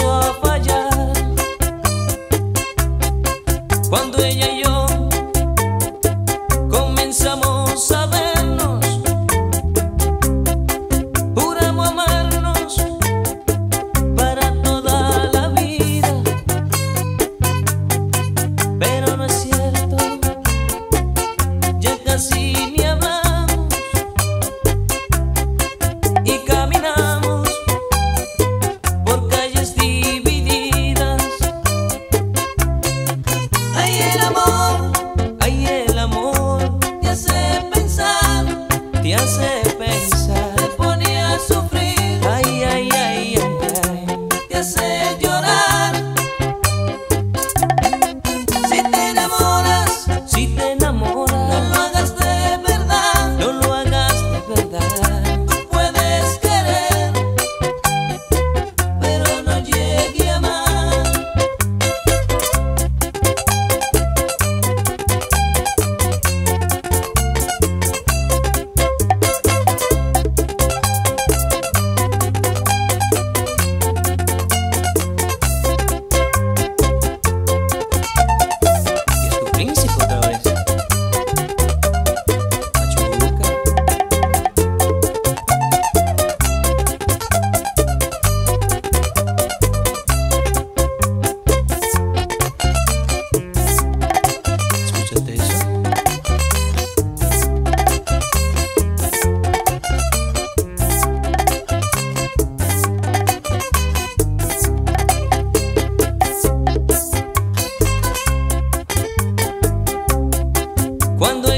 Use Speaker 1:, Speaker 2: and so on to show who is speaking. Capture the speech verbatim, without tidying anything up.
Speaker 1: empezó a fallar. Cuando ella y yo comenzamos a vernos, juramos amarnos para toda la vida, pero no es cierto, ya casi ni hablamos y caminamos por calles divididas. Ay, el amor, ay, el amor te hace pensar, te hace pensar, te pone a sufrir. Ay, ay, ay, ay, ay, te hace llorar. Si te enamoras, si te enamoras, no lo hagas de verdad, no lo hagas de verdad. Tú puedes querer, pero no llegue a amar. Y es tu príncipe otra vez. Machuca. Escúchate eso. Cuando